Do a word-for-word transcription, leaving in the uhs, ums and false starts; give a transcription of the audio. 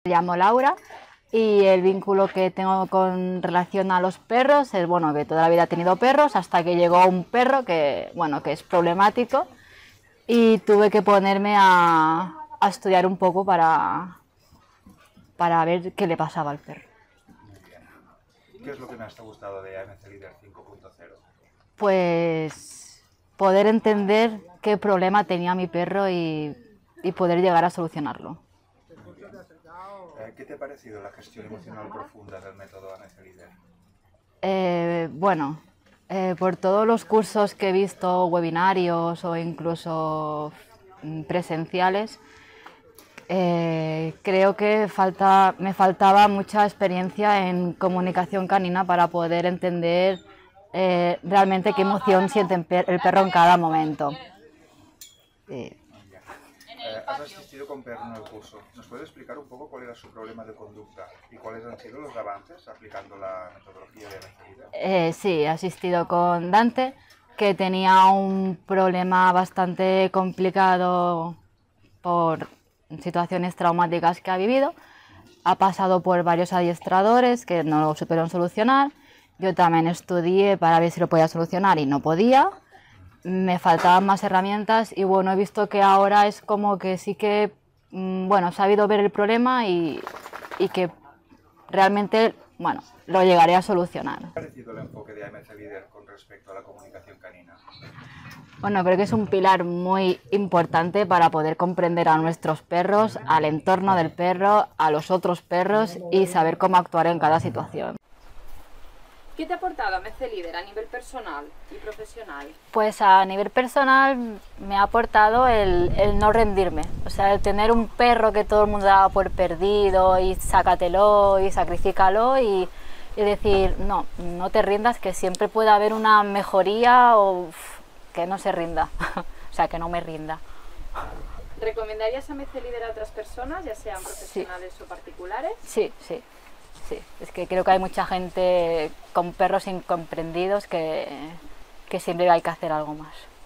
Me llamo Laura y el vínculo que tengo con relación a los perros es, bueno, que toda la vida he tenido perros hasta que llegó un perro que, bueno, que es problemático y tuve que ponerme a, a estudiar un poco para, para ver qué le pasaba al perro. Muy bien. ¿Qué es lo que más te ha gustado de A M C Leader cinco punto cero? Pues poder entender qué problema tenía mi perro y, y poder llegar a solucionarlo. Eh, ¿Qué te ha parecido la gestión emocional profunda del método A M C Leader? Eh, bueno, eh, por todos los cursos que he visto, webinarios o incluso mm, presenciales, eh, creo que falta, me faltaba mucha experiencia en comunicación canina para poder entender eh, realmente qué emoción siente el perro en cada momento. Sí. Eh, has asistido con perro en el curso. ¿Nos puedes explicar un poco cuál era su problema de conducta y cuáles han sido los avances aplicando la metodología de A M C Leader? Eh, sí, he asistido con Dante, que tenía un problema bastante complicado por situaciones traumáticas que ha vivido. Ha pasado por varios adiestradores que no lo supieron solucionar. Yo también estudié para ver si lo podía solucionar y no podía. Me faltaban más herramientas y bueno, he visto que ahora es como que sí que, bueno, he sabido ver el problema y, y que realmente, bueno, lo llegaré a solucionar. ¿Qué te ha parecido el enfoque de A M C Leader con respecto a la comunicación canina? Bueno, creo que es un pilar muy importante para poder comprender a nuestros perros, al entorno del perro, a los otros perros y saber cómo actuar en cada situación. ¿Qué te ha aportado A M C Leader a nivel personal y profesional? Pues a nivel personal me ha aportado el, el no rendirme, o sea, el tener un perro que todo el mundo daba por perdido y sácatelo y sacrifícalo y, y decir, no, no te rindas, que siempre puede haber una mejoría o uf, que no se rinda, o sea, que no me rinda. ¿Recomendarías A M C Leader a otras personas, ya sean profesionales sí. o particulares? Sí, sí. Sí, es que creo que hay mucha gente con perros incomprendidos que, que siempre hay que hacer algo más.